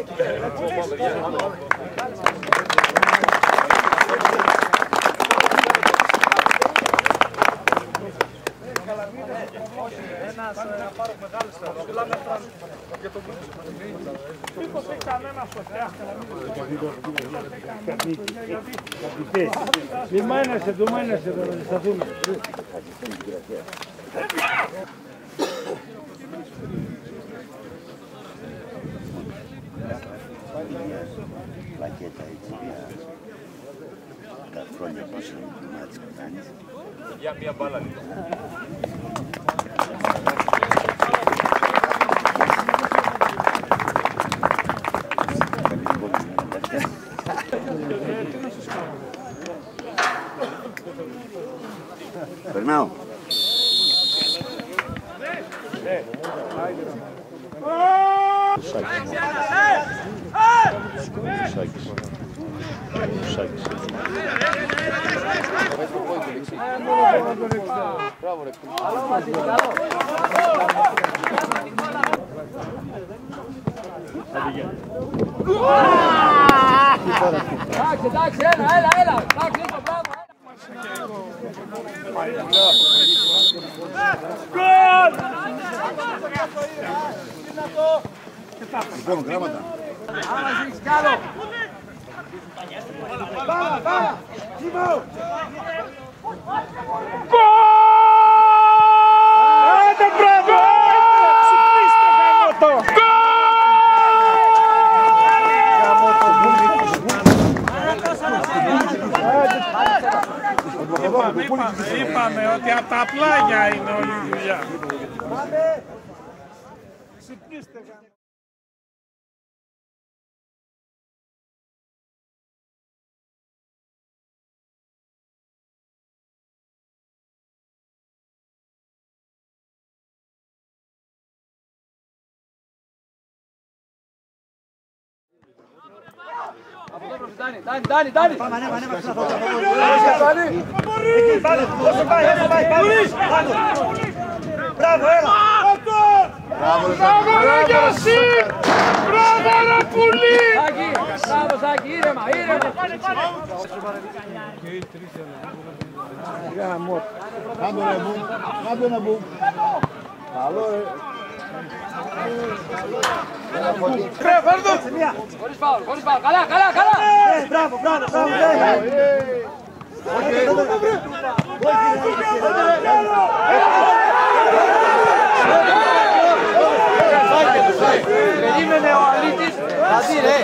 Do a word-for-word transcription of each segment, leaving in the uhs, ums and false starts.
Ένας πάρω μεγάλος χιλιόμετρων για τον μήπως έχει κανένα φωτιά. Λιμάνεσαι, ντουμάνεσαι, θα δούμε. Πλακέτα έτσι για τα χρόνια πόσο είναι το μάτι της Κοζάνης. Για μία μπάλα λίγο. Περνάω. Σάκης. Σάκης. Εντάξει, εντάξει, έλα, έλα, έλα. Εντάξει, το πράγμα. Λοιπόν, γράμματα. Άμα ζήσεις κι άλλο. Πάμε, πάμε. Τίμω. Άντε μπράβο! Ξυπνήστε γαμώτο! Είπαμε ότι από τα πλάγια είναι όλη η δουλειά. Ξυπνήστε γαμώτο! Από εδώ προς Ντάνι, Ντάνι, Ντάνι, Ντάνι. Πάμε, ανέβα, ανέβα. Εκεί, πάνω, όσο πάει, όσο πάει, πάμε. Μπράβο, έλα. Μπράβο ρε Γιώση! Μπράβο ρε πουλί! Σάκη, μπράβο Σάκη, ήρεμα, ήρεμα. Κάντο ένα μπουμ. Κάντο ένα μπουμ. Καλό ρε. Χωρίς φάουλ, χωρίς φάουλ. Καλά, καλά, καλά. Μπράβο, μπράβο, μπράβο. Περίμενε ο αλήτης. Θα δει ρε.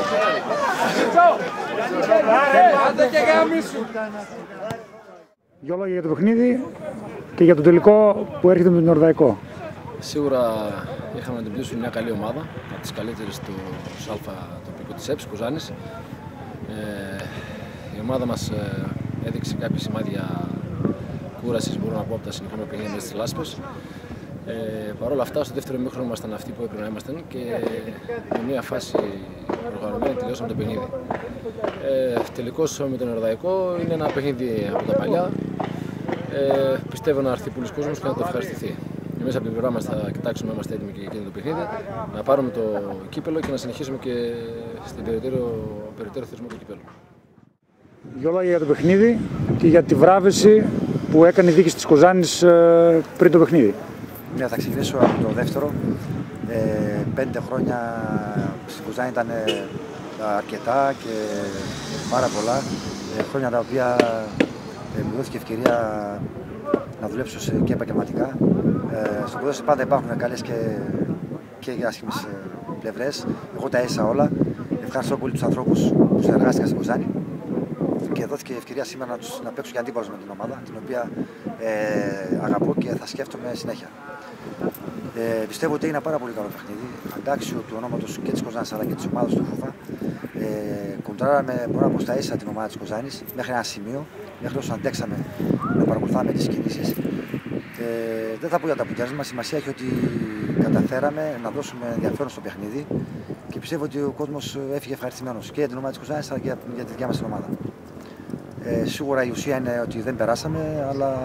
Άντε και γάμισου. Δυο λόγια για το παιχνίδι και για το τελικό που έρχεται με τον Νορδαϊκό. Σίγουρα είχαμε να αντιμετωπίσουμε μια καλή ομάδα, από τις καλύτερες του ΣΑΛΦΑ τοπικού της ΕΠΣ, Κοζάνης. Ε, η ομάδα μας ε, έδειξε κάποια σημάδια κούρασης, μπορώ να πω, από τα συνεχόμενα παιχνίδια μέσα στις Λάσπες. Ε, Παρ' όλα αυτά, στο δεύτερο ημίχρονο ήμασταν αυτοί που έπρεπε να ήμασταν και με μια φάση οργανωμένη τελειώσαμε το παιχνίδι. Ε, τελικώς με τον Νορδαϊκό είναι ένα παιχνίδι από τα παλιά. Ε, πιστεύω να έρθει πολλοί κόσμος και να το ευχαριστηθεί. Εμείς από την πλευρά μας θα κοιτάξουμε να είμαστε έτοιμοι και εκείνο το παιχνίδι, να πάρουμε το κύπελο και να συνεχίσουμε και στην περαιτέρω, περαιτέρω θεσμό του κυπέλου. Δυο λόγια για το παιχνίδι και για τη βράβευση που έκανε η διοίκηση της Κοζάνης πριν το παιχνίδι. Ναι, θα ξεκινήσω από το δεύτερο. Ε, πέντε χρόνια στην Κοζάνη ήταν αρκετά και πάρα πολλά. Ε, χρόνια τα οποία ε, μου δόθηκε ευκαιρία να δουλέψω και επαγγελματικά. Ε, στο ποδόσφαιρο πάντα υπάρχουν καλές και, και άσχημες πλευρές. Εγώ τα έζησα όλα. Ευχαριστώ πολύ τους ανθρώπους που συνεργάστηκαν στην Κοζάνη. Και δόθηκε η ευκαιρία σήμερα να, τους, να παίξω για αντίπαλος με την ομάδα, την οποία ε, αγαπώ και θα σκέφτομαι συνέχεια. Ε, πιστεύω ότι είναι ένα πάρα πολύ καλό παιχνίδι, αντάξιο του ονόματος και της Κοζάνης αλλά και της ομάδας του Φούφα. Ε, κοντράραμε, μπορώ να πω, στα ίσα την ομάδα της Κοζάνης μέχρι ένα σημείο, μέχρι όσο αντέξαμε να παρακολουθάμε τις κινήσεις. Ε, δεν θα πω για τα αποτέλεσμα, σημασία έχει ότι καταφέραμε να δώσουμε ενδιαφέρον στο παιχνίδι και πιστεύω ότι ο κόσμος έφυγε ευχαριστημένος και για την ομάδα της Κοζάνης αλλά και για τη δικιά μας την ομάδα. Ε, σίγουρα η ουσία είναι ότι δεν περάσαμε, αλλά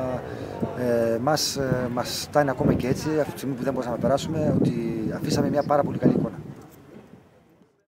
ε, μας, ε, μας φτάνει ακόμα και έτσι, αυτή τη στιγμή που δεν μπορούσαμε να περάσουμε, ότι αφήσαμε μια πάρα πολύ καλή εικόνα.